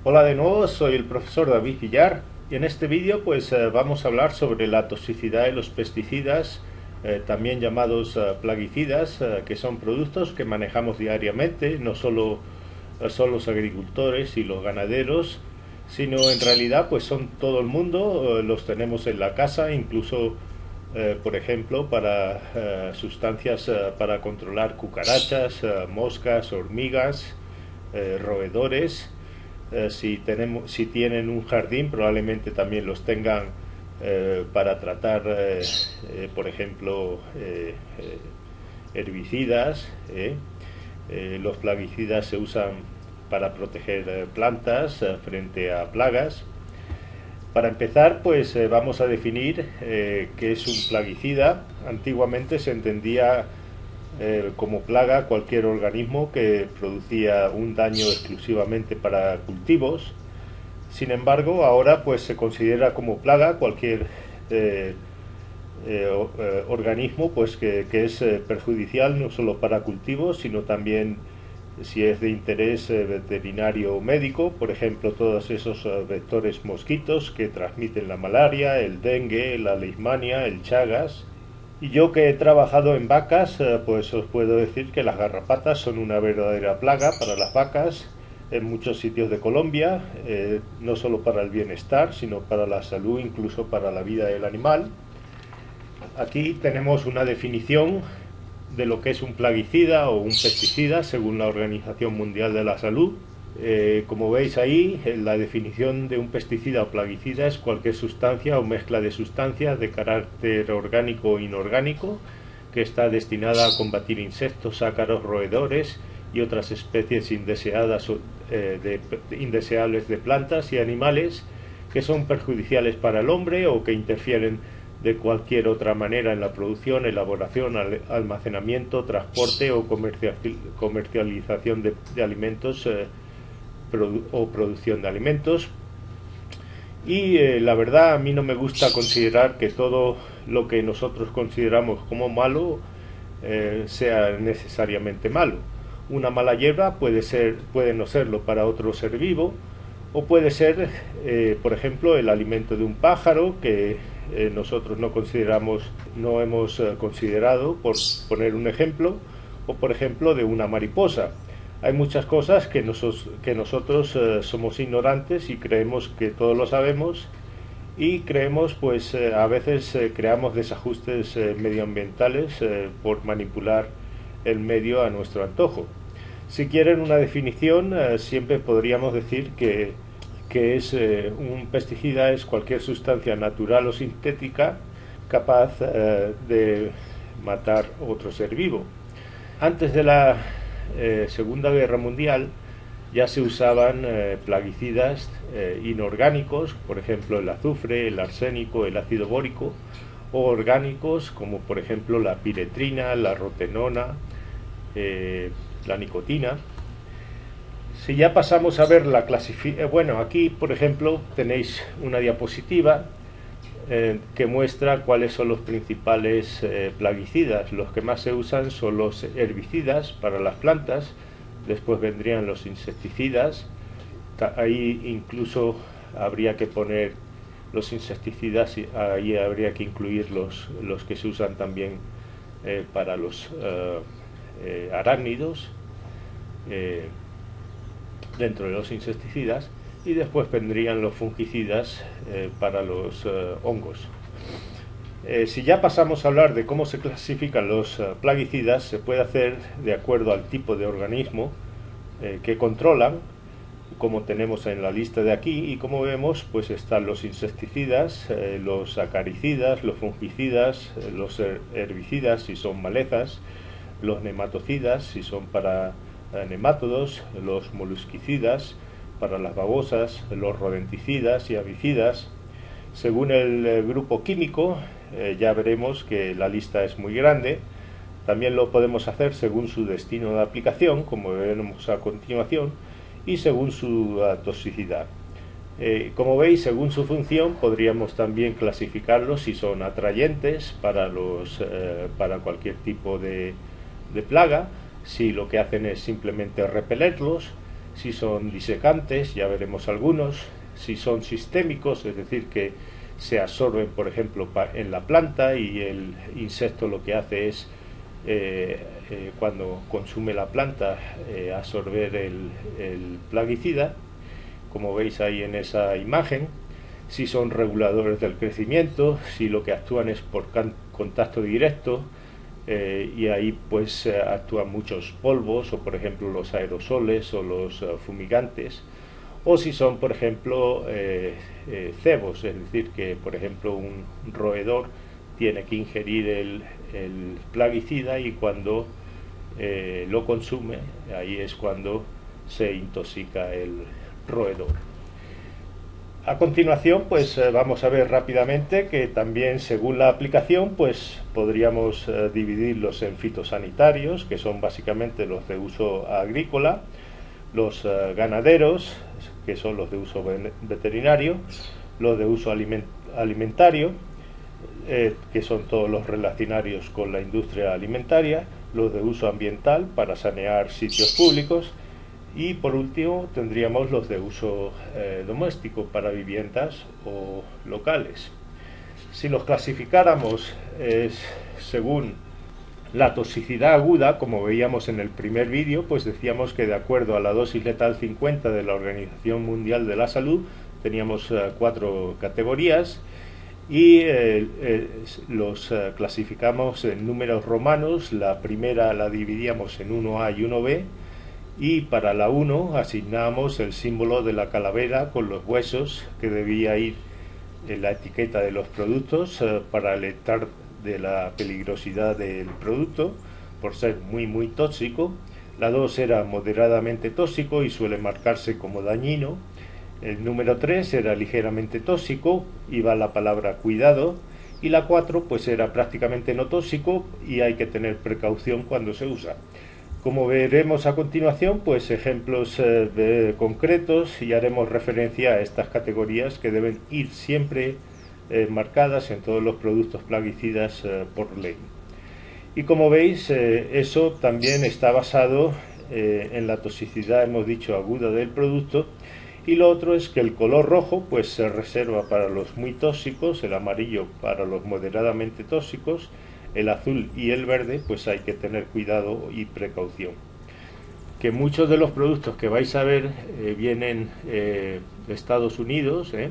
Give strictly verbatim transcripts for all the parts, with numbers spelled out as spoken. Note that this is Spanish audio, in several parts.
Hola de nuevo, soy el profesor David Villar y en este vídeo pues eh, vamos a hablar sobre la toxicidad de los pesticidas, eh, también llamados eh, plaguicidas, eh, que son productos que manejamos diariamente, no solo eh, son los agricultores y los ganaderos, sino en realidad pues son todo el mundo, eh, los tenemos en la casa, incluso eh, por ejemplo para eh, sustancias eh, para controlar cucarachas, eh, moscas, hormigas, eh, roedores. Eh, si, tenemos, si tienen un jardín, probablemente también los tengan eh, para tratar, eh, eh, por ejemplo, eh, eh, herbicidas. Eh. Eh, los plaguicidas se usan para proteger eh, plantas eh, frente a plagas. Para empezar, pues eh, vamos a definir eh, qué es un plaguicida. Antiguamente se entendía Eh, como plaga cualquier organismo que producía un daño exclusivamente para cultivos. Sin embargo, ahora pues se considera como plaga cualquier eh, eh, eh, organismo pues que, que es eh, perjudicial no solo para cultivos, sino también si es de interés eh, veterinario o médico, por ejemplo todos esos eh, vectores mosquitos que transmiten la malaria, el dengue, la leishmania, el chagas. Y yo que he trabajado en vacas, eh, pues os puedo decir que las garrapatas son una verdadera plaga para las vacas en muchos sitios de Colombia, eh, no solo para el bienestar, sino para la salud, incluso para la vida del animal. Aquí tenemos una definición de lo que es un plaguicida o un pesticida según la Organización Mundial de la Salud. Eh, como veis ahí, la definición de un pesticida o plaguicida es cualquier sustancia o mezcla de sustancias de carácter orgánico o inorgánico que está destinada a combatir insectos, ácaros, roedores y otras especies indeseadas, eh, de, indeseables de plantas y animales que son perjudiciales para el hombre o que interfieren de cualquier otra manera en la producción, elaboración, almacenamiento, transporte o comercialización de, de alimentos eh, produ o producción de alimentos. Y eh, la verdad, a mí no me gusta considerar que todo lo que nosotros consideramos como malo eh, sea necesariamente malo. Una mala hierba puede ser, puede no serlo para otro ser vivo, o puede ser, eh, por ejemplo, el alimento de un pájaro que eh, nosotros no consideramos, no hemos eh, considerado, por poner un ejemplo, o por ejemplo de una mariposa. Hay muchas cosas que, nosos, que nosotros eh, somos ignorantes y creemos que todo lo sabemos, y creemos, pues eh, a veces eh, creamos desajustes eh, medioambientales eh, por manipular el medio a nuestro antojo. Si quieren una definición, eh, siempre podríamos decir que, que es eh, un pesticida es cualquier sustancia natural o sintética capaz eh, de matar otro ser vivo. Antes de la eh, Segunda Guerra Mundial ya se usaban eh, plaguicidas eh, inorgánicos, por ejemplo el azufre, el arsénico, el ácido bórico, o orgánicos como por ejemplo la piretrina, la rotenona, eh, la nicotina. Si ya pasamos a ver la clasificación, bueno, aquí por ejemplo tenéis una diapositiva eh, que muestra cuáles son los principales eh, plaguicidas. Los que más se usan son los herbicidas para las plantas, después vendrían los insecticidas, ahí incluso habría que poner los insecticidas, y ahí habría que incluir los, los que se usan también eh, para los eh, eh, arácnidos, eh, dentro de los insecticidas, y después vendrían los fungicidas eh, para los eh, hongos. Eh, si ya pasamos a hablar de cómo se clasifican los uh, plaguicidas, se puede hacer de acuerdo al tipo de organismo eh, que controlan, como tenemos en la lista de aquí, y como vemos pues están los insecticidas, eh, los acaricidas, los fungicidas, eh, los herbicidas si son malezas, los nematocidas si son para eh, nemátodos, los molusquicidas para las babosas, los rodenticidas y avicidas. Según el eh, grupo químico, eh, ya veremos que la lista es muy grande. También lo podemos hacer según su destino de aplicación, como veremos a continuación, y según su uh, toxicidad. Eh, como veis, según su función, podríamos también clasificarlos si son atrayentes para, los, eh, para cualquier tipo de, de plaga, si lo que hacen es simplemente repelerlos, Si son disecantes, ya veremos algunos. Si son sistémicos, es decir, que se absorben, por ejemplo, en la planta y el insecto lo que hace es, eh, eh, cuando consume la planta, eh, absorber el, el plaguicida, como veis ahí en esa imagen. Si son reguladores del crecimiento, si lo que actúan es por contacto directo, eh, y ahí pues eh, actúan muchos polvos, o por ejemplo los aerosoles o los uh, fumigantes. O si son, por ejemplo, eh, eh, cebos, es decir, que por ejemplo un roedor tiene que ingerir el, el plaguicida, y cuando eh, lo consume, ahí es cuando se intoxica el roedor. A continuación, pues eh, vamos a ver rápidamente que también, según la aplicación, pues podríamos eh, dividirlos en fitosanitarios, que son básicamente los de uso agrícola, los uh, ganaderos, que son los de uso veterinario, los de uso aliment alimentario, eh, que son todos los relacionarios con la industria alimentaria, los de uso ambiental para sanear sitios públicos, y por último tendríamos los de uso eh, doméstico para viviendas o locales. Si los clasificáramos eh, según la toxicidad aguda, como veíamos en el primer vídeo, pues decíamos que de acuerdo a la dosis letal cincuenta de la Organización Mundial de la Salud teníamos uh, cuatro categorías, y eh, eh, los uh, clasificamos en números romanos. La primera la dividíamos en uno A y uno B, y para la uno asignamos el símbolo de la calavera con los huesos, que debía ir en la etiqueta de los productos uh, para alertar de la peligrosidad del producto por ser muy muy tóxico. La dos era moderadamente tóxico y suele marcarse como dañino. El número tres era ligeramente tóxico, iba la palabra cuidado. Y la cuatro pues era prácticamente no tóxico y hay que tener precaución cuando se usa. Como veremos a continuación, pues ejemplos eh, de concretos, y haremos referencia a estas categorías que deben ir siempre Eh, marcadas en todos los productos plaguicidas eh, por ley. Y como veis, eh, eso también está basado eh, en la toxicidad, hemos dicho, aguda del producto. Y lo otro es que el color rojo pues se reserva para los muy tóxicos, el amarillo para los moderadamente tóxicos, el azul y el verde pues hay que tener cuidado y precaución. Que muchos de los productos que vais a ver eh, vienen eh, de Estados Unidos, eh,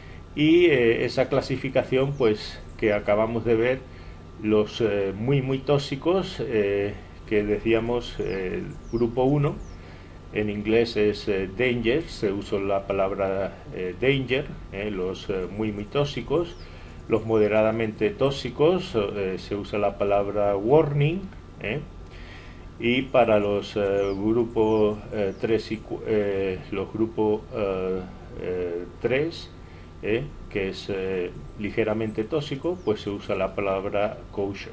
y eh, esa clasificación pues que acabamos de ver, los eh, muy muy tóxicos, eh, que decíamos eh, el grupo uno, en inglés es eh, danger, se usa la palabra eh, danger, eh, los eh, muy muy tóxicos. Los moderadamente tóxicos eh, se usa la palabra warning, eh, y para los eh, grupos eh, tres y eh, los grupos eh, eh, tres, Eh, que es eh, ligeramente tóxico, pues se usa la palabra caution.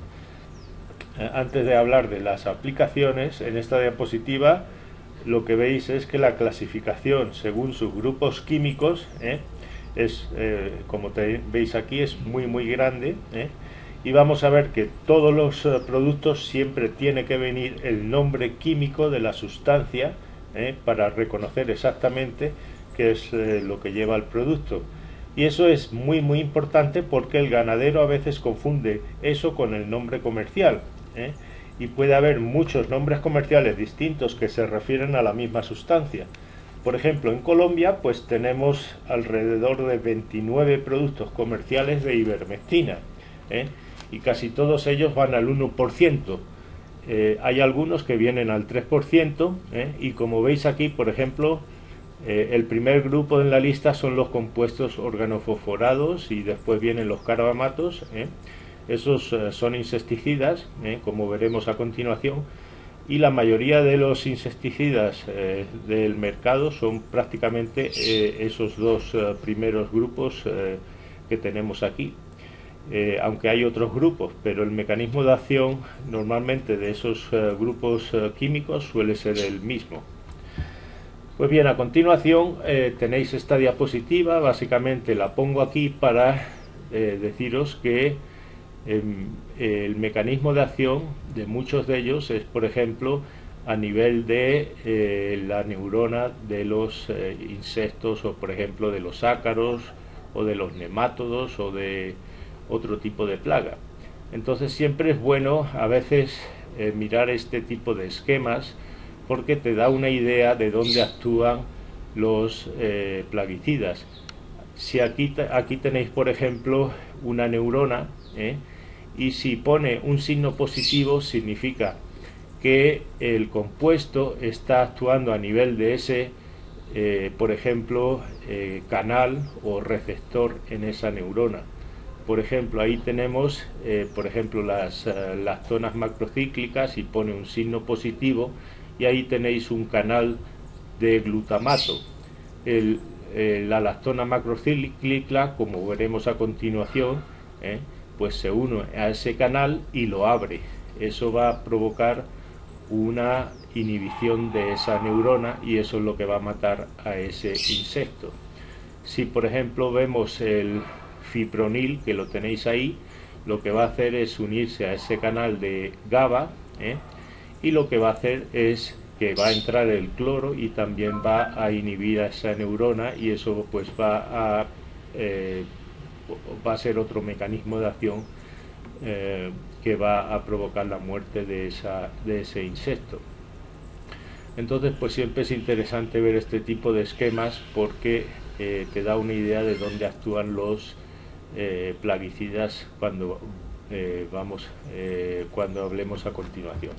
Eh, antes de hablar de las aplicaciones, en esta diapositiva lo que veis es que la clasificación según sus grupos químicos eh, es, eh, como te, veis aquí, es muy muy grande, eh, y vamos a ver que todos los eh, productos siempre tiene que venir el nombre químico de la sustancia eh, para reconocer exactamente que es eh, lo que lleva el producto. Y eso es muy muy importante porque el ganadero a veces confunde eso con el nombre comercial, ¿eh? Y puede haber muchos nombres comerciales distintos que se refieren a la misma sustancia. Por ejemplo, en Colombia pues tenemos alrededor de veintinueve productos comerciales de ivermectina, ¿eh? Y casi todos ellos van al uno por ciento. Eh, hay algunos que vienen al tres por ciento, ¿eh? Y como veis aquí, por ejemplo, Eh, el primer grupo en la lista son los compuestos organofosforados, y después vienen los carbamatos, ¿eh? Esos eh, son insecticidas, ¿eh? Como veremos a continuación, y la mayoría de los insecticidas eh, del mercado son prácticamente eh, esos dos eh, primeros grupos eh, que tenemos aquí. Eh, aunque hay otros grupos, pero el mecanismo de acción normalmente de esos eh, grupos eh, químicos suele ser el mismo. Pues bien, a continuación eh, tenéis esta diapositiva. Básicamente la pongo aquí para eh, deciros que eh, el mecanismo de acción de muchos de ellos es, por ejemplo, a nivel de eh, la neurona de los eh, insectos, o por ejemplo de los ácaros o de los nemátodos o de otro tipo de plaga. Entonces siempre es bueno a veces eh, mirar este tipo de esquemas, porque te da una idea de dónde actúan los eh, plaguicidas. Si aquí, aquí tenéis por ejemplo una neurona, ¿eh? y si pone un signo positivo significa que el compuesto está actuando a nivel de ese, eh, por ejemplo, eh, canal o receptor en esa neurona. Por ejemplo, ahí tenemos, eh, por ejemplo, las eh, lactonas macrocíclicas, y pone un signo positivo, y ahí tenéis un canal de glutamato. El, eh, la lactona macrocíclica, como veremos a continuación, eh, pues se une a ese canal y lo abre. Eso va a provocar una inhibición de esa neurona, y eso es lo que va a matar a ese insecto. Si por ejemplo vemos el fipronil, que lo tenéis ahí, lo que va a hacer es unirse a ese canal de GABA, ¿eh? y lo que va a hacer es que va a entrar el cloro y también va a inhibir a esa neurona, y eso pues va a eh, va a ser otro mecanismo de acción eh, que va a provocar la muerte de, esa, de ese insecto. Entonces pues siempre es interesante ver este tipo de esquemas, porque eh, te da una idea de dónde actúan los eh, plaguicidas cuando eh, vamos eh, cuando hablemos a continuación.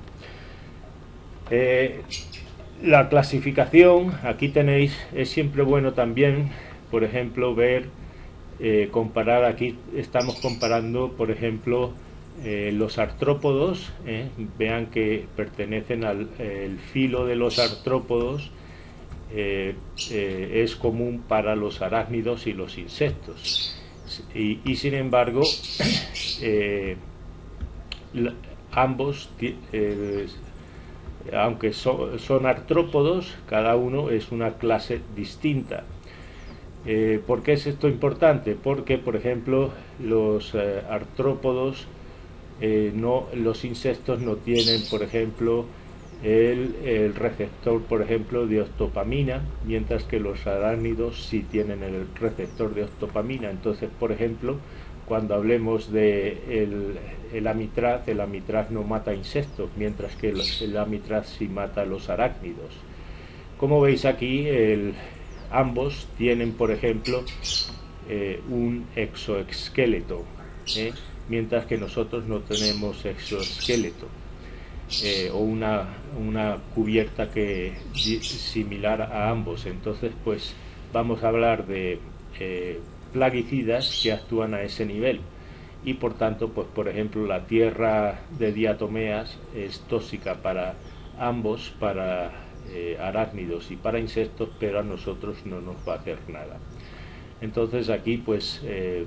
Eh, la clasificación, aquí tenéis, es siempre bueno también, por ejemplo, ver, eh, comparar, aquí estamos comparando, por ejemplo, eh, los artrópodos, eh, vean que pertenecen al el filo de los artrópodos, eh, eh, es común para los arácnidos y los insectos, y, y sin embargo, eh, la, ambos eh, aunque so, son artrópodos, cada uno es una clase distinta. Eh, ¿Por qué es esto importante? Porque, por ejemplo, los eh, artrópodos, eh, no, los insectos no tienen, por ejemplo, el, el receptor, por ejemplo, de octopamina, mientras que los arácnidos sí tienen el receptor de octopamina. Entonces, por ejemplo, cuando hablemos de el, el amitraz, el amitraz no mata insectos, mientras que el, el amitraz sí mata a los arácnidos. Como veis aquí, el, ambos tienen, por ejemplo, eh, un exoesqueleto, ¿eh? mientras que nosotros no tenemos exoesqueleto, eh, o una, una cubierta que similar a ambos. Entonces, pues vamos a hablar de eh, plaguicidas que actúan a ese nivel, y por tanto, pues por ejemplo, la tierra de diatomeas es tóxica para ambos, para eh, arácnidos y para insectos, pero a nosotros no nos va a hacer nada. Entonces aquí pues eh,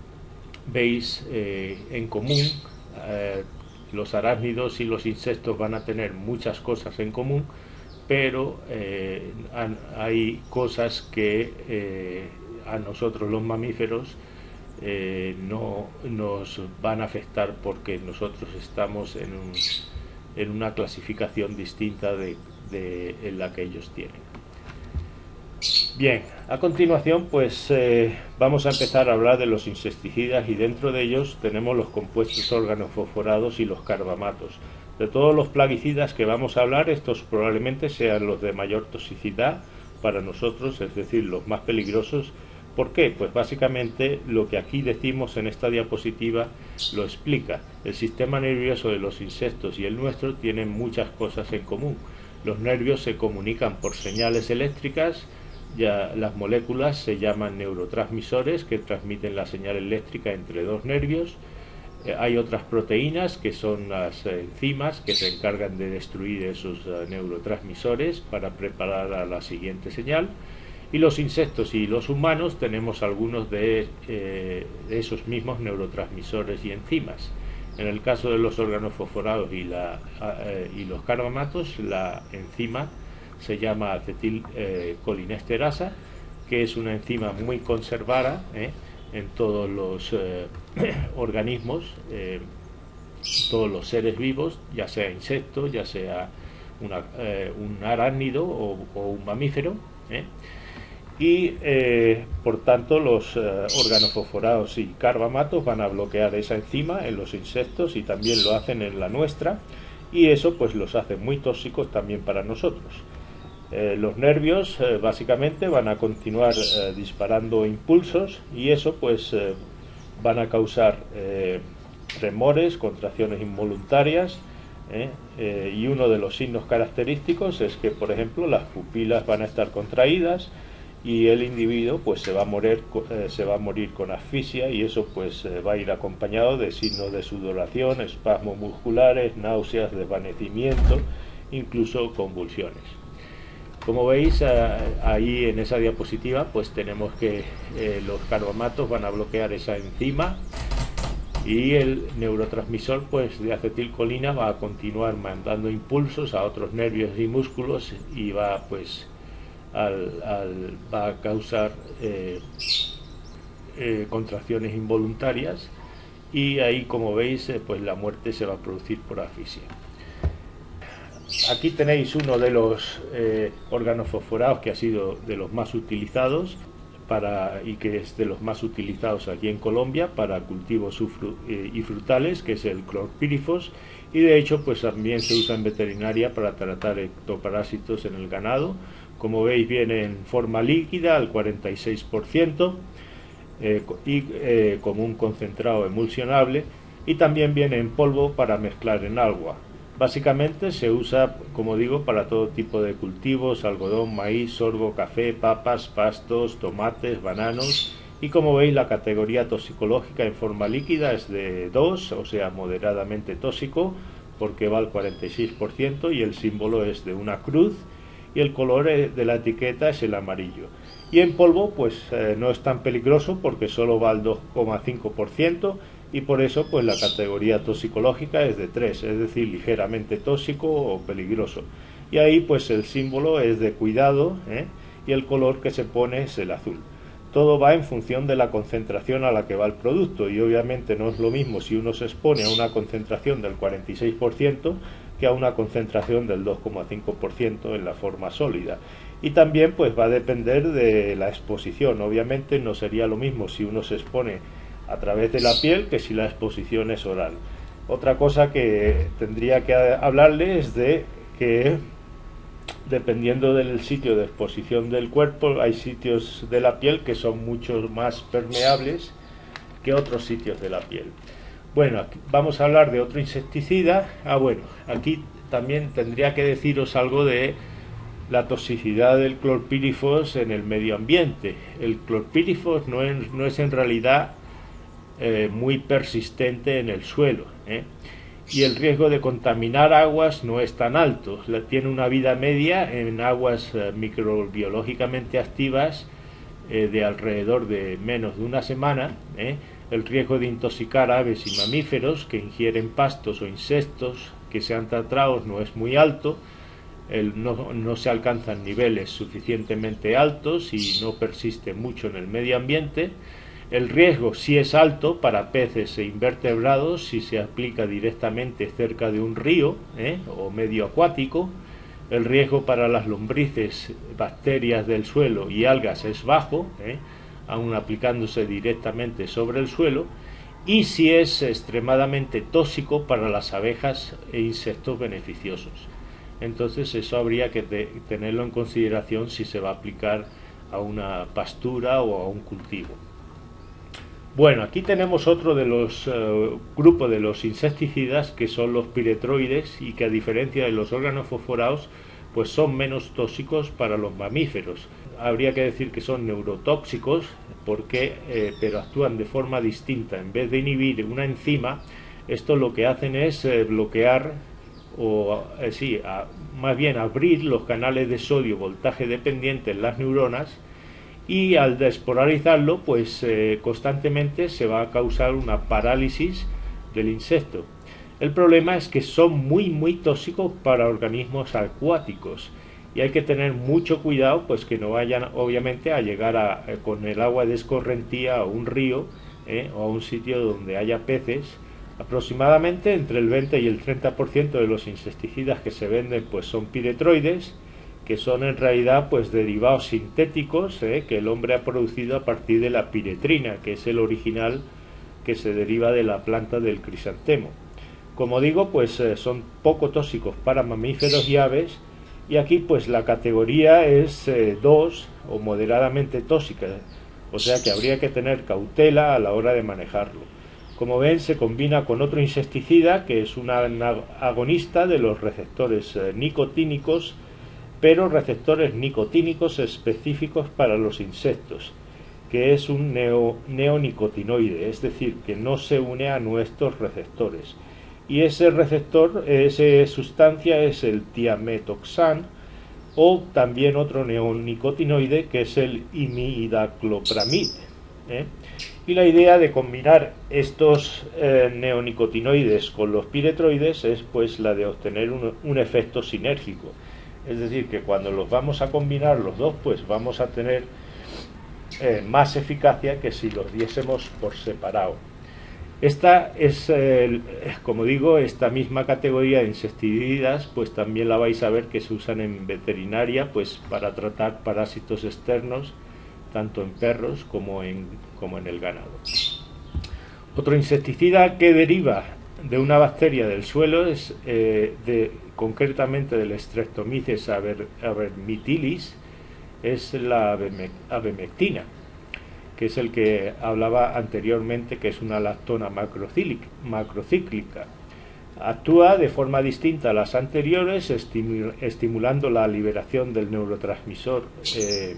veis eh, en común, eh, los arácnidos y los insectos van a tener muchas cosas en común, pero eh, hay cosas que eh, a nosotros los mamíferos eh, no nos van a afectar, porque nosotros estamos en, un, en una clasificación distinta de, de en la que ellos tienen. Bien, a continuación pues eh, vamos a empezar a hablar de los insecticidas, y dentro de ellos tenemos los compuestos organofosforados y los carbamatos. De todos los plaguicidas que vamos a hablar, estos probablemente sean los de mayor toxicidad para nosotros, es decir, los más peligrosos. ¿Por qué? Pues básicamente lo que aquí decimos en esta diapositiva lo explica. El sistema nervioso de los insectos y el nuestro tienen muchas cosas en común. Los nervios se comunican por señales eléctricas. Ya las moléculas se llaman neurotransmisores, que transmiten la señal eléctrica entre dos nervios. Eh, hay otras proteínas, que son las eh, enzimas, que se encargan de destruir esos uh, neurotransmisores para preparar a la siguiente señal. Y los insectos y los humanos tenemos algunos de, eh, de esos mismos neurotransmisores y enzimas. En el caso de los organofosforados y, la, eh, y los carbamatos, la enzima se llama acetilcolinesterasa, eh, que es una enzima muy conservada eh, en todos los eh, organismos, eh, todos los seres vivos, ya sea insectos, ya sea una, eh, un arácnido o, o un mamífero, ¿eh? y eh, por tanto los eh, organofosforados y carbamatos van a bloquear esa enzima en los insectos y también lo hacen en la nuestra, y eso pues los hace muy tóxicos también para nosotros. Eh, los nervios eh, básicamente van a continuar eh, disparando impulsos, y eso pues eh, van a causar eh, tremores, contracciones involuntarias, ¿eh? Eh, y uno de los signos característicos es que, por ejemplo, las pupilas van a estar contraídas y el individuo pues se va a morir, eh, se va a morir con asfixia, y eso pues eh, va a ir acompañado de signos de sudoración, espasmos musculares, náuseas, desvanecimiento, incluso convulsiones. Como veis ahí en esa diapositiva, pues tenemos que eh, los carbamatos van a bloquear esa enzima, y el neurotransmisor pues de acetilcolina va a continuar mandando impulsos a otros nervios y músculos, y va pues al, al, va a causar eh, eh, contracciones involuntarias, y ahí, como veis, eh, pues la muerte se va a producir por asfixia. Aquí tenéis uno de los eh, organofosforados que ha sido de los más utilizados para, y que es de los más utilizados aquí en Colombia para cultivos y frutales, que es el clorpírifos, y de hecho pues también se usa en veterinaria para tratar ectoparásitos en el ganado. Como veis, viene en forma líquida al cuarenta y seis por ciento eh, y eh, como un concentrado emulsionable, y también viene en polvo para mezclar en agua. Básicamente se usa, como digo, para todo tipo de cultivos: algodón, maíz, sorgo, café, papas, pastos, tomates, bananos, y como veis la categoría toxicológica en forma líquida es de dos, o sea, moderadamente tóxico, porque va al cuarenta y seis por ciento, y el símbolo es de una cruz, y el color de la etiqueta es el amarillo. Y en polvo pues eh, no es tan peligroso porque solo va al dos coma cinco por ciento, y por eso pues la categoría toxicológica es de tres, es decir, ligeramente tóxico o peligroso. Y ahí pues el símbolo es de cuidado, ¿eh? y el color que se pone es el azul. Todo va en función de la concentración a la que va el producto, y obviamente no es lo mismo si uno se expone a una concentración del cuarenta y seis por ciento que a una concentración del dos coma cinco por ciento en la forma sólida. Y también pues va a depender de la exposición. Obviamente no sería lo mismo si uno se expone a través de la piel que si la exposición es oral. Otra cosa que tendría que hablarle es de que, dependiendo del sitio de exposición del cuerpo, hay sitios de la piel que son mucho más permeables que otros sitios de la piel. Bueno, aquí vamos a hablar de otro insecticida. Ah, bueno, aquí también tendría que deciros algo de la toxicidad del clorpírifos en el medio ambiente. El clorpírifos no es, no es en realidad eh, muy persistente en el suelo, ¿eh? y el riesgo de contaminar aguas no es tan alto. La, tiene una vida media en aguas eh, microbiológicamente activas eh, de alrededor de menos de una semana. ¿eh? El riesgo de intoxicar aves y mamíferos que ingieren pastos o insectos que sean tratados no es muy alto. El, no, no se alcanzan niveles suficientemente altos y no persiste mucho en el medio ambiente. El riesgo sí es alto para peces e invertebrados si se aplica directamente cerca de un río ¿eh? o medio acuático. El riesgo para las lombrices, bacterias del suelo y algas es bajo, ¿eh? aún aplicándose directamente sobre el suelo, y sí es extremadamente tóxico para las abejas e insectos beneficiosos. Entonces eso habría que te, tenerlo en consideración si se va a aplicar a una pastura o a un cultivo. Bueno, aquí tenemos otro de los uh, grupos de los insecticidas, que son los piretroides, y que a diferencia de los organofosforados pues son menos tóxicos para los mamíferos. Habría que decir que son neurotóxicos porque eh, pero actúan de forma distinta. En vez de inhibir una enzima, estos lo que hacen es eh, bloquear o eh, sí, a, más bien abrir los canales de sodio voltaje dependiente en las neuronas, y al despolarizarlo pues eh, constantemente se va a causar una parálisis del insecto. El problema es que son muy muy tóxicos para organismos acuáticos, y hay que tener mucho cuidado pues que no vayan obviamente a llegar a, eh, con el agua de escorrentía a un río eh, o a un sitio donde haya peces, Aproximadamente entre el veinte y el treinta por ciento de los insecticidas que se venden pues son piretroides, que son en realidad pues derivados sintéticos eh, que el hombre ha producido a partir de la piretrina, que es el original que se deriva de la planta del crisantemo. Como digo, pues eh, son poco tóxicos para mamíferos y aves, y aquí pues la categoría es eh, dos o moderadamente tóxica, o sea que habría que tener cautela a la hora de manejarlo. Como ven, se combina con otro insecticida que es un agonista de los receptores eh, nicotínicos, pero receptores nicotínicos específicos para los insectos, que es un neo, neonicotinoide, es decir, que no se une a nuestros receptores. Y ese receptor, esa sustancia es el tiametoxan, o también otro neonicotinoide que es el imidaclopramid. ¿eh? Y la idea de combinar estos eh, neonicotinoides con los piretroides es pues la de obtener un, un efecto sinérgico. Es decir, que cuando los vamos a combinar los dos, pues vamos a tener eh, más eficacia que si los diésemos por separado. Esta es, eh, como digo, esta misma categoría de insecticidas, pues también la vais a ver que se usan en veterinaria, pues para tratar parásitos externos, tanto en perros como en, como en el ganado. Otro insecticida que deriva de una bacteria del suelo es eh, de, concretamente del Streptomyces avermitilis, es la abemectina, que es el que hablaba anteriormente, que es una lactona macrocíclica. Actúa de forma distinta a las anteriores, estimulando la liberación del neurotransmisor, eh,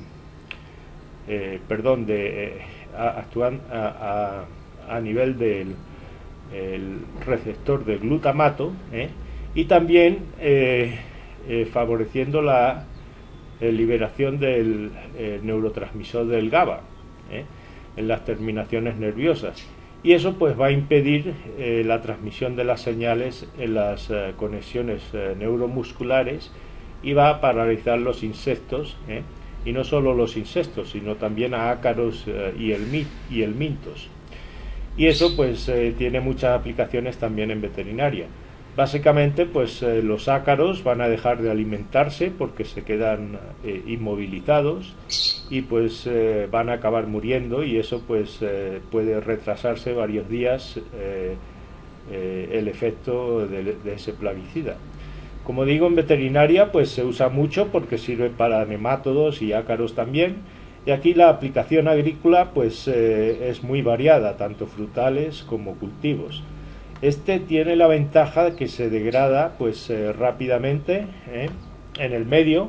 eh, perdón, de, eh, actúan a, a, a nivel del el receptor del glutamato, eh, y también eh, eh, favoreciendo la eh, liberación del eh, neurotransmisor del GABA eh, en las terminaciones nerviosas, y eso pues va a impedir eh, la transmisión de las señales en las eh, conexiones eh, neuromusculares, y va a paralizar los insectos, eh, y no solo los insectos, sino también a ácaros eh, y, el, y el mintos. Y eso pues eh, tiene muchas aplicaciones también en veterinaria. Básicamente pues eh, los ácaros van a dejar de alimentarse porque se quedan eh, inmovilizados, y pues eh, van a acabar muriendo, y eso pues eh, puede retrasarse varios días eh, eh, el efecto de, de ese plaguicida. Como digo, en veterinaria pues se usa mucho porque sirve para nemátodos y ácaros también. Y aquí la aplicación agrícola pues eh, es muy variada, tanto frutales como cultivos. Este tiene la ventaja de que se degrada pues eh, rápidamente eh, en el medio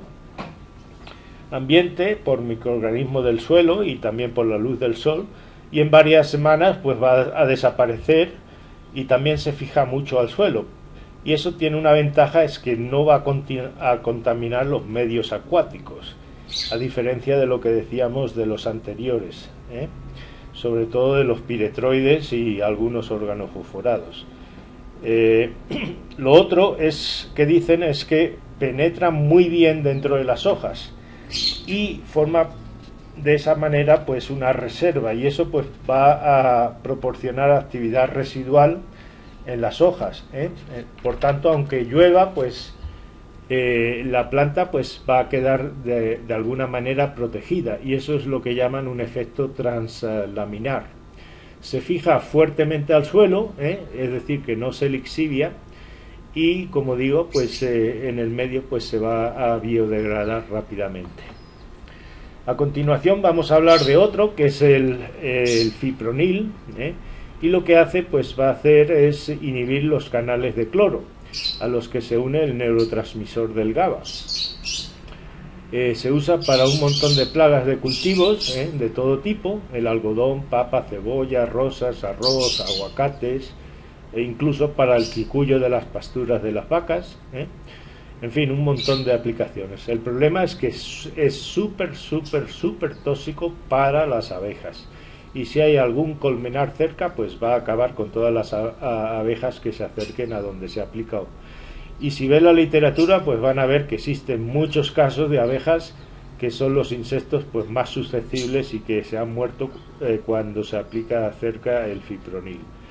ambiente por microorganismos del suelo y también por la luz del sol, y en varias semanas pues va a desaparecer, y también se fija mucho al suelo. Y eso tiene una ventaja, es que no va a, a contaminar los medios acuáticos, a diferencia de lo que decíamos de los anteriores, ¿eh? sobre todo de los piretroides y algunos organofosforados. Eh, lo otro es que dicen es que penetra muy bien dentro de las hojas y forma de esa manera pues una reserva, y eso pues va a proporcionar actividad residual en las hojas, ¿eh? Por tanto, aunque llueva, pues Eh, la planta pues va a quedar de, de alguna manera protegida, y eso es lo que llaman un efecto translaminar. Se fija fuertemente al suelo, ¿eh? es decir, que no se lixivia, y como digo, pues eh, en el medio pues se va a biodegradar rápidamente. A continuación vamos a hablar de otro, que es el, el fipronil, ¿eh? y lo que hace pues va a hacer es inhibir los canales de cloro, a los que se une el neurotransmisor del GABA. Eh, se usa para un montón de plagas de cultivos eh, de todo tipo: el algodón, papa, cebolla, rosas, arroz, aguacates, e incluso para el quicuyo de las pasturas de las vacas. Eh. En fin, un montón de aplicaciones. El problema es que es súper, súper, súper tóxico para las abejas. Y si hay algún colmenar cerca, pues va a acabar con todas las abejas que se acerquen a donde se ha aplicado. Y si ven la literatura, pues van a ver que existen muchos casos de abejas que son los insectos pues más susceptibles y que se han muerto eh, cuando se aplica cerca el fipronil.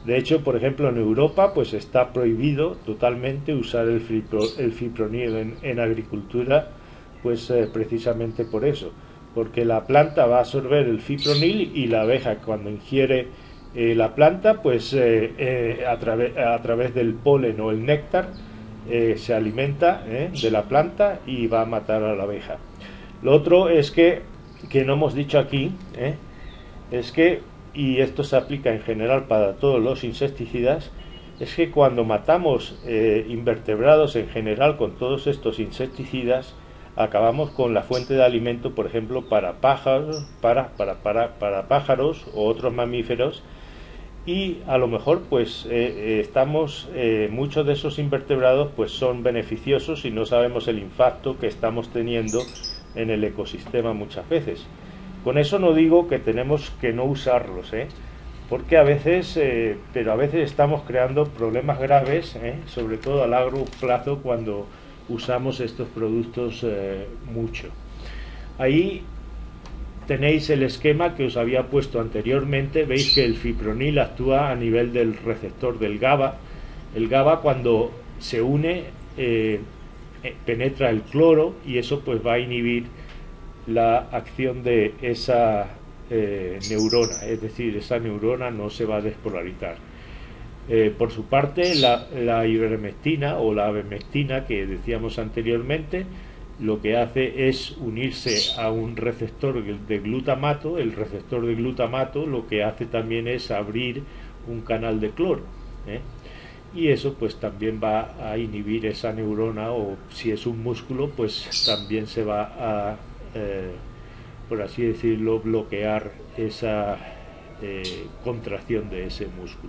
De hecho, por ejemplo, en Europa pues está prohibido totalmente usar el, fipro, el fipronil en, en agricultura, pues eh, precisamente por eso, porque la planta va a absorber el fipronil y la abeja cuando ingiere eh, la planta, pues eh, eh, a, través, a través del polen o el néctar eh, se alimenta eh, de la planta y va a matar a la abeja. Lo otro es que, que no hemos dicho aquí, eh, es que, y esto se aplica en general para todos los insecticidas, es que cuando matamos eh, invertebrados en general con todos estos insecticidas, acabamos con la fuente de alimento, por ejemplo, para pájaros, para, para, para, para pájaros o otros mamíferos, y a lo mejor pues eh, estamos eh, muchos de esos invertebrados pues son beneficiosos y no sabemos el impacto que estamos teniendo en el ecosistema muchas veces. Con eso no digo que tenemos que no usarlos, ¿eh? porque a veces, eh, pero a veces estamos creando problemas graves, ¿eh? sobre todo a largo plazo cuando usamos estos productos eh, mucho. Ahí tenéis el esquema que os había puesto anteriormente. Veis que el fipronil actúa a nivel del receptor del GABA. El GABA, cuando se une, eh, penetra el cloro y eso pues va a inhibir la acción de esa eh, neurona, es decir, esa neurona no se va a despolarizar. Eh, por su parte, la, la ivermectina o la abemectina que decíamos anteriormente, lo que hace es unirse a un receptor de glutamato. El receptor de glutamato lo que hace también es abrir un canal de cloro, ¿eh? y eso pues también va a inhibir esa neurona, o si es un músculo pues también se va a Eh, por así decirlo, bloquear esa eh, contracción de ese músculo.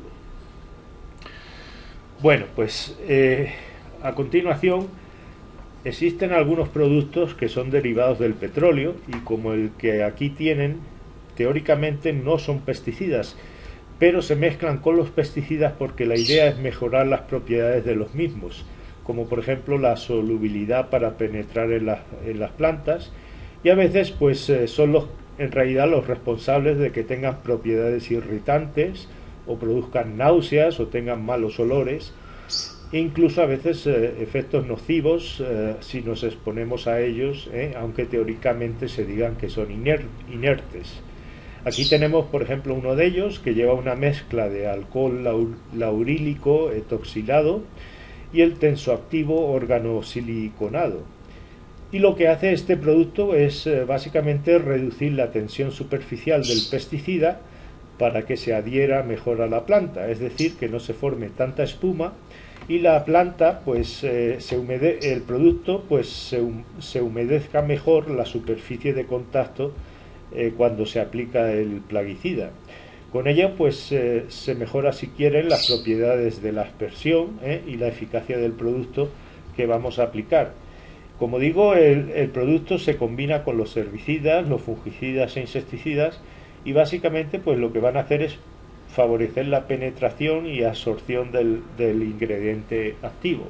Bueno, pues eh, a continuación existen algunos productos que son derivados del petróleo y como el que aquí tienen, teóricamente no son pesticidas, pero se mezclan con los pesticidas porque la idea es mejorar las propiedades de los mismos, como por ejemplo la solubilidad para penetrar en, la, en las plantas. Y a veces pues eh, son los, en realidad los responsables de que tengan propiedades irritantes o produzcan náuseas o tengan malos olores, e incluso a veces eh, efectos nocivos eh, si nos exponemos a ellos, eh, aunque teóricamente se digan que son iner inertes. Aquí tenemos por ejemplo uno de ellos que lleva una mezcla de alcohol laur laurílico etoxilado y el tensoactivo organosiliconado. Y lo que hace este producto es eh, básicamente reducir la tensión superficial del pesticida para que se adhiera mejor a la planta, es decir, que no se forme tanta espuma y la planta pues eh, se humede el producto pues se, hum se humedezca mejor la superficie de contacto eh, cuando se aplica el plaguicida. Con ello pues eh, se mejora, si quieren, las propiedades de la aspersión eh, y la eficacia del producto que vamos a aplicar. Como digo, el, el producto se combina con los herbicidas, los fungicidas e insecticidas, y básicamente pues lo que van a hacer es favorecer la penetración y absorción del, del ingrediente activo.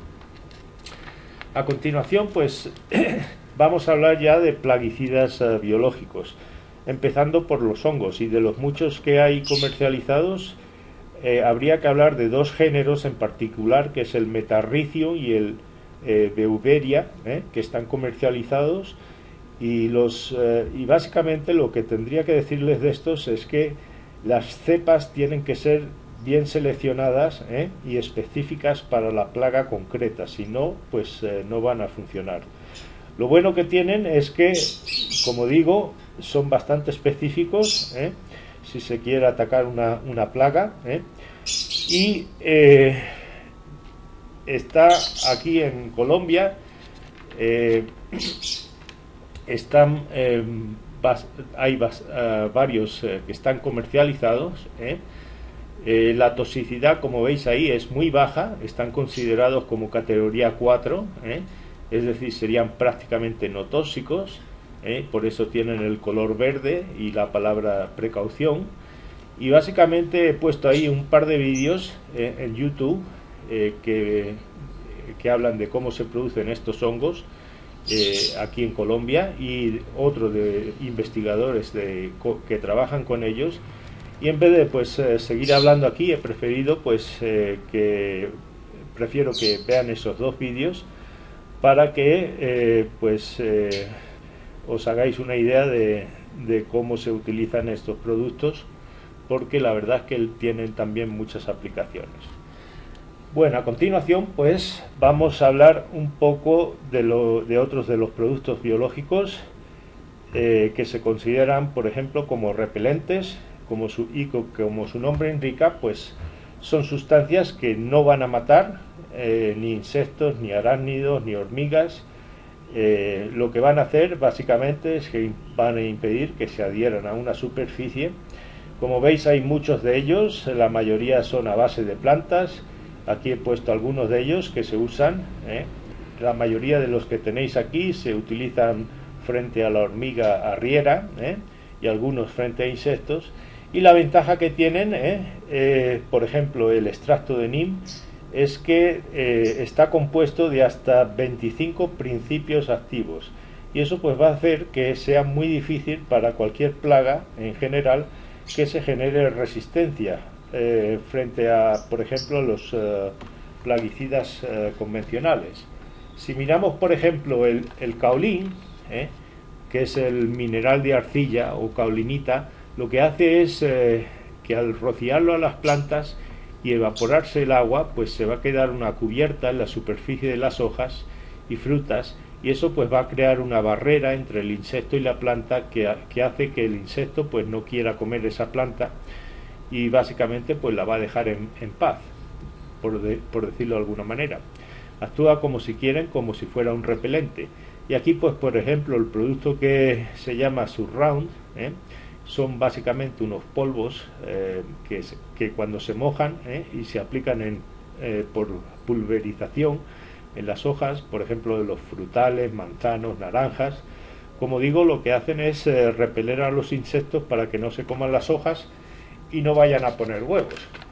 A continuación pues vamos a hablar ya de plaguicidas uh, biológicos, empezando por los hongos, y de los muchos que hay comercializados eh, habría que hablar de dos géneros en particular, que es el metarricio y el Eh, Beauveria, eh, que están comercializados, y los eh, y básicamente lo que tendría que decirles de estos es que las cepas tienen que ser bien seleccionadas eh, y específicas para la plaga concreta, si no pues eh, no van a funcionar. Lo bueno que tienen es que, como digo, son bastante específicos eh, si se quiere atacar una, una plaga eh, y eh, está aquí en Colombia, eh, están eh, bas, hay bas, uh, varios eh, que están comercializados. Eh. Eh, la toxicidad, como veis ahí, es muy baja, están considerados como categoría cuatro, eh, es decir, serían prácticamente no tóxicos, eh, por eso tienen el color verde y la palabra precaución. Y básicamente he puesto ahí un par de vídeos eh, en YouTube Eh, que, que hablan de cómo se producen estos hongos eh, aquí en Colombia, y otro de investigadores de, que trabajan con ellos, Y en vez de pues eh, seguir hablando aquí, he preferido pues eh, que prefiero que vean esos dos vídeos para que eh, pues eh, os hagáis una idea de, de cómo se utilizan estos productos, porque la verdad es que tienen también muchas aplicaciones. Bueno, a continuación pues vamos a hablar un poco de, lo, de otros de los productos biológicos eh, que se consideran, por ejemplo, como repelentes, como su, y como su nombre indica, pues son sustancias que no van a matar eh, ni insectos, ni arácnidos, ni hormigas. Eh, lo que van a hacer básicamente es que van a impedir que se adhieran a una superficie. Como veis, hay muchos de ellos, la mayoría son a base de plantas. Aquí he puesto algunos de ellos que se usan, ¿eh? La mayoría de los que tenéis aquí se utilizan frente a la hormiga arriera, ¿eh? Y algunos frente a insectos. Y la ventaja que tienen, ¿eh? Eh, por ejemplo, el extracto de neem, es que eh, está compuesto de hasta veinticinco principios activos. Y eso pues va a hacer que sea muy difícil para cualquier plaga en general que se genere resistencia eh, frente a, por ejemplo, los eh, plaguicidas eh, convencionales. Si miramos, por ejemplo, el, el caolín, ¿eh? que es el mineral de arcilla o caolinita, lo que hace es eh, que al rociarlo a las plantas y evaporarse el agua, pues se va a quedar una cubierta en la superficie de las hojas y frutas, y eso pues va a crear una barrera entre el insecto y la planta que, que hace que el insecto pues no quiera comer esa planta y básicamente pues la va a dejar en, en paz, por, de, por decirlo de alguna manera. Actúa como si quieren, como si fuera un repelente. Y aquí pues por ejemplo el producto que se llama Surround, ¿eh? son básicamente unos polvos eh, que, que cuando se mojan ¿eh? y se aplican en, eh, por pulverización en las hojas, por ejemplo de los frutales, manzanos, naranjas, como digo, lo que hacen es eh, repeler a los insectos para que no se coman las hojas y no vayan a poner huevos.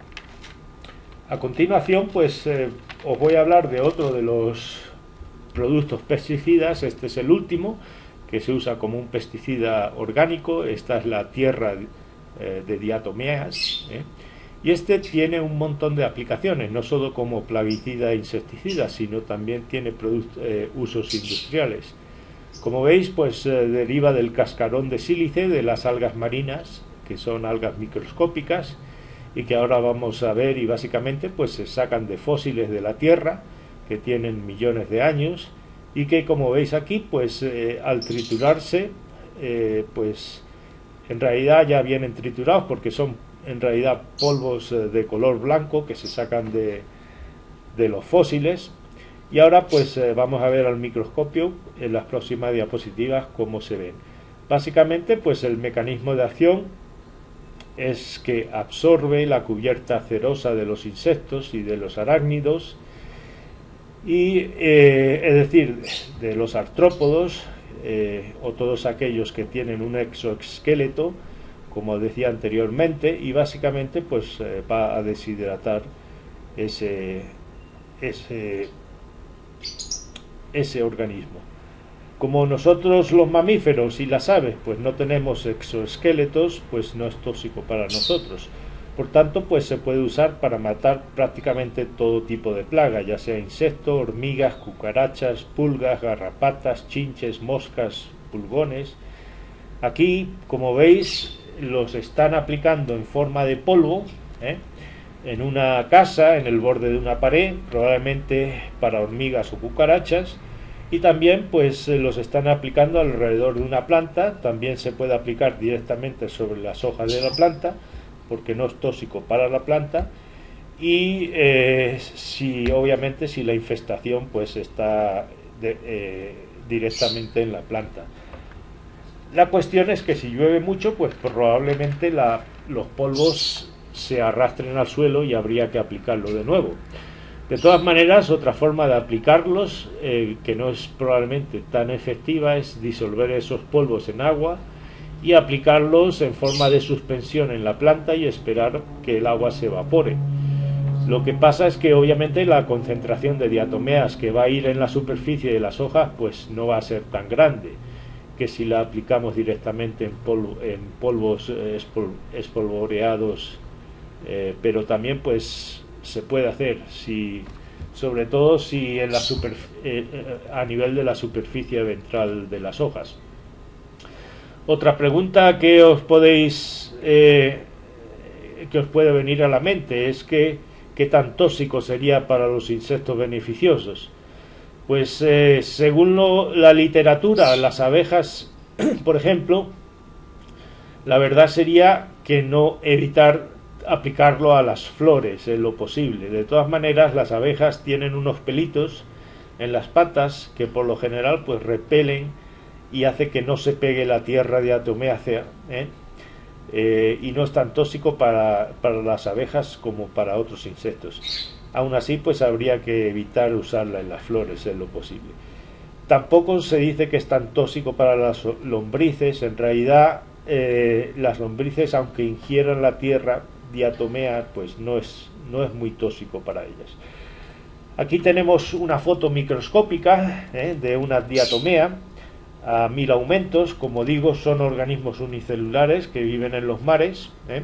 A continuación pues eh, os voy a hablar de otro de los productos pesticidas. Este es el último, que se usa como un pesticida orgánico. Esta es la tierra eh, de diatomeas, ¿eh? Y este tiene un montón de aplicaciones, no solo como plaguicida e insecticida, sino también tiene eh, usos industriales. Como veis, pues eh, deriva del cascarón de sílice de las algas marinas, que son algas microscópicas y que ahora vamos a ver, y básicamente pues se sacan de fósiles de la tierra que tienen millones de años y que, como veis aquí, pues eh, al triturarse eh, pues en realidad ya vienen triturados, porque son en realidad polvos eh, de color blanco que se sacan de, de los fósiles. Y ahora pues eh, vamos a ver al microscopio en las próximas diapositivas cómo se ven. Básicamente pues el mecanismo de acción es que absorbe la cubierta cerosa de los insectos y de los arácnidos, y eh, es decir, de los artrópodos eh, o todos aquellos que tienen un exoesqueleto, como decía anteriormente, y básicamente pues eh, va a deshidratar ese, ese, ese organismo. Como nosotros los mamíferos y las aves pues no tenemos exoesqueletos, pues no es tóxico para nosotros. Por tanto, pues se puede usar para matar prácticamente todo tipo de plaga, ya sea insectos, hormigas, cucarachas, pulgas, garrapatas, chinches, moscas, pulgones. Aquí, como veis, los están aplicando en forma de polvo, ¿eh? en una casa, en el borde de una pared, probablemente para hormigas o cucarachas. Y también pues los están aplicando alrededor de una planta. También se puede aplicar directamente sobre las hojas de la planta, porque no es tóxico para la planta. Y eh, si obviamente si la infestación pues está de, eh, directamente en la planta. La cuestión es que si llueve mucho, pues probablemente la, los polvos se arrastren al suelo y habría que aplicarlo de nuevo. De todas maneras, otra forma de aplicarlos, eh, que no es probablemente tan efectiva, es disolver esos polvos en agua y aplicarlos en forma de suspensión en la planta y esperar que el agua se evapore. Lo que pasa es que obviamente la concentración de diatomeas que va a ir en la superficie de las hojas pues no va a ser tan grande, que si la aplicamos directamente en, polvo, en polvos eh, espol, espolvoreados, eh, pero también pues se puede hacer, si, sobre todo si en la super, eh, a nivel de la superficie ventral de las hojas. Otra pregunta que os podéis eh, que os puede venir a la mente es que qué tan tóxico sería para los insectos beneficiosos. Pues eh, según lo, la literatura, las abejas, por ejemplo, la verdad sería que no evitar aplicarlo a las flores en lo posible. De todas maneras, las abejas tienen unos pelitos en las patas que por lo general pues repelen y hace que no se pegue la tierra diatomeácea, ¿eh? Eh, y no es tan tóxico para, para las abejas como para otros insectos. Aún así, pues habría que evitar usarla en las flores en lo posible. Tampoco se dice que es tan tóxico para las lombrices. En realidad, eh, las lombrices, aunque ingieran la tierra diatomea, pues no es, no es muy tóxico para ellas. Aquí tenemos una foto microscópica eh, de una diatomea a mil aumentos. Como digo, son organismos unicelulares que viven en los mares ¿eh?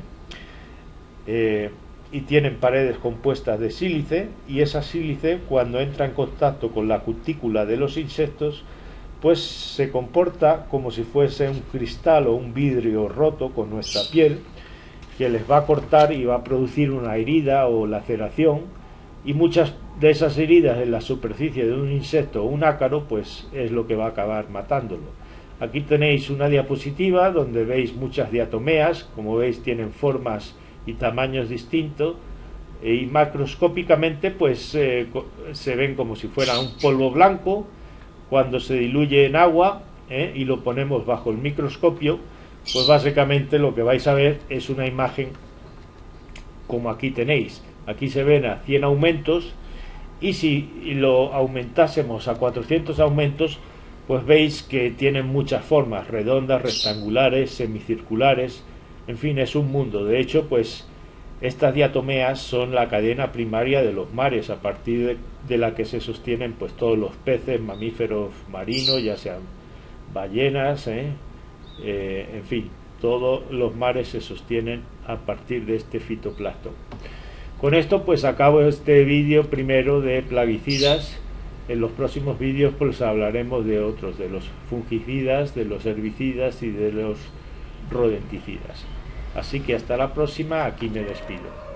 Eh, y tienen paredes compuestas de sílice, y esa sílice, cuando entra en contacto con la cutícula de los insectos, pues se comporta como si fuese un cristal o un vidrio roto con nuestra piel, que les va a cortar y va a producir una herida o laceración, y muchas de esas heridas en la superficie de un insecto o un ácaro pues es lo que va a acabar matándolo. Aquí tenéis una diapositiva donde veis muchas diatomeas. Como veis, tienen formas y tamaños distintos, y macroscópicamente pues eh, se ven como si fuera un polvo blanco. Cuando se diluye en agua eh, y lo ponemos bajo el microscopio, pues básicamente lo que vais a ver es una imagen como aquí tenéis. Aquí se ven a cien aumentos, y si lo aumentásemos a cuatrocientos aumentos, pues veis que tienen muchas formas: redondas, rectangulares, semicirculares, en fin, es un mundo. De hecho, pues estas diatomeas son la cadena primaria de los mares, a partir de, de la que se sostienen pues todos los peces, mamíferos marinos, ya sean ballenas, ¿eh? Eh, en fin, todos los mares se sostienen a partir de este fitoplancton. Con esto pues acabo este vídeo primero de plaguicidas. En los próximos vídeos pues hablaremos de otros, de los fungicidas, de los herbicidas y de los rodenticidas. Así que hasta la próxima, aquí me despido.